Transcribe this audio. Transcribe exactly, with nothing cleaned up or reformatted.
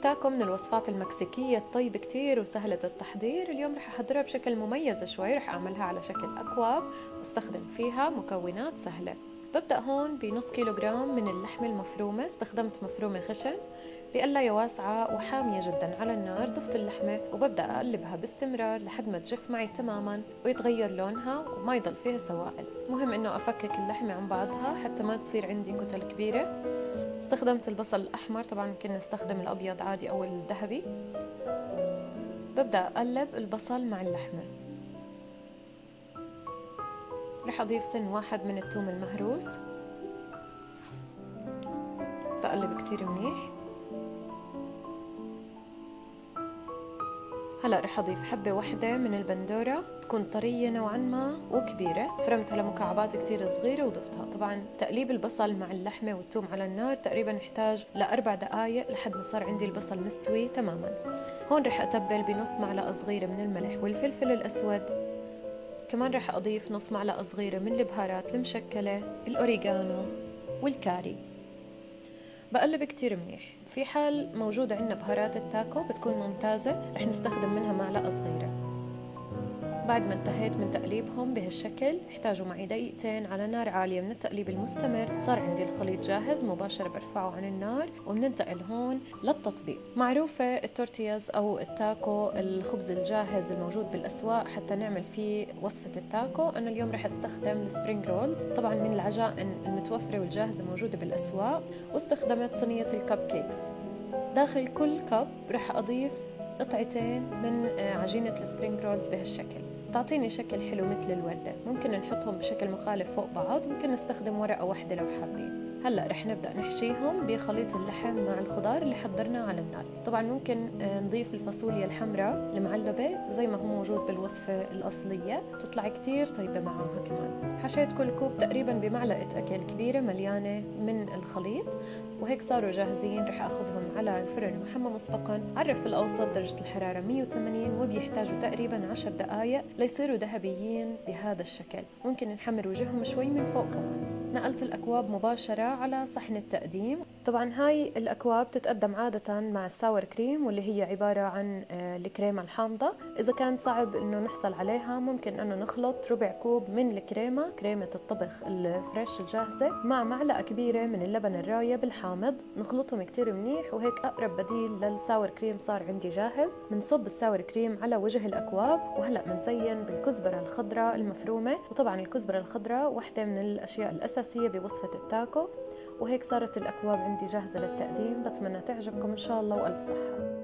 التاكو من الوصفات المكسيكية الطيبة كتير وسهلة التحضير. اليوم رح أحضرها بشكل مميز شوي، رح أعملها على شكل أكواب واستخدم فيها مكونات سهلة. ببدأ هون بنص كيلو جرام من اللحمة المفرومة، استخدمت مفرومة خشن بقلاية واسعة وحامية جدا على النار. ضفت اللحمة وببدأ أقلبها باستمرار لحد ما تجف معي تماما ويتغير لونها وما يضل فيها سوائل. مهم إنه أفكك اللحمة عن بعضها حتى ما تصير عندي كتل كبيرة. استخدمت البصل الأحمر، طبعا ممكن نستخدم الأبيض عادي أو الذهبي. ببدأ أقلب البصل مع اللحمة. رح أضيف سن واحد من الثوم المهروس، بقلب كتير منيح. هلأ رح أضيف حبة واحدة من البندورة، تكون طرية نوعا ما وكبيرة، فرمتها لمكعبات كتير صغيرة وضفتها. طبعا تقليب البصل مع اللحمة والثوم على النار تقريبا احتاج لأربع دقايق لحد ما صار عندي البصل مستوي تماما. هون رح أتبل بنص معلقة صغيرة من الملح والفلفل الأسود. كمان رح أضيف نص معلقة صغيرة من البهارات المشكلة، الأوريغانو والكاري. بقلب كتير منيح. في حال موجود عندنا بهارات التاكو بتكون ممتازة، رح نستخدم منها معلقة صغيرة. بعد ما انتهيت من تقليبهم بهالشكل احتاجوا معي دقيقتين على نار عالية من التقليب المستمر. صار عندي الخليط جاهز، مباشرة برفعه عن النار وبننتقل هون للتطبيق. معروفة التورتياز أو التاكو، الخبز الجاهز الموجود بالأسواق حتى نعمل فيه وصفة التاكو. أنا اليوم رح استخدم السبرينج رولز، طبعا من العجائن المتوفرة والجاهزة موجودة بالأسواق. واستخدمت صينية الكب كيكس. داخل كل كب رح أضيف قطعتين من عجينة السبرينج رولز بهالشكل، تعطيني شكل حلو مثل الوردة. ممكن نحطهم بشكل مخالف فوق بعض، ممكن نستخدم ورقة واحدة لو حابين. هلأ رح نبدأ نحشيهم بخليط اللحم مع الخضار اللي حضرناه على النار. طبعا ممكن نضيف الفاصوليا الحمراء المعلبة زي ما هو موجود بالوصفة الأصلية، بتطلع كتير طيبة معاها. كمان حشيت كل كوب تقريبا بمعلقة أكل كبيرة مليانة من الخليط، وهيك صاروا جاهزين. رح أخذهم على الفرن محمى مسبقا على الرف الأوسط درجة الحرارة مية وثمانين، وبيحتاجوا تقريبا عشر دقايق ليصيروا ذهبيين بهذا الشكل. ممكن نحمر وجههم شوي من فوق كمان. نقلت الأكواب مباشرة على صحن التقديم. طبعا هاي الأكواب تتقدم عادة مع الساور كريم، واللي هي عبارة عن الكريمة الحامضة. إذا كان صعب إنه نحصل عليها ممكن إنه نخلط ربع كوب من الكريمة، كريمة الطبخ الفريش الجاهزة، مع معلقة كبيرة من اللبن الرايب الحامض. نخلطهم كتير منيح، وهيك أقرب بديل للساور كريم صار عندي جاهز. بنصب الساور كريم على وجه الأكواب، وهلأ بنزين بالكزبرة الخضراء المفرومة. وطبعا الكزبرة الخضراء واحدة من الأشياء الأساسية بوصفة التاكو. وهيك صارت الأكواب عندي جاهزة للتقديم. بتمنى تعجبكم إن شاء الله، وألف صحة.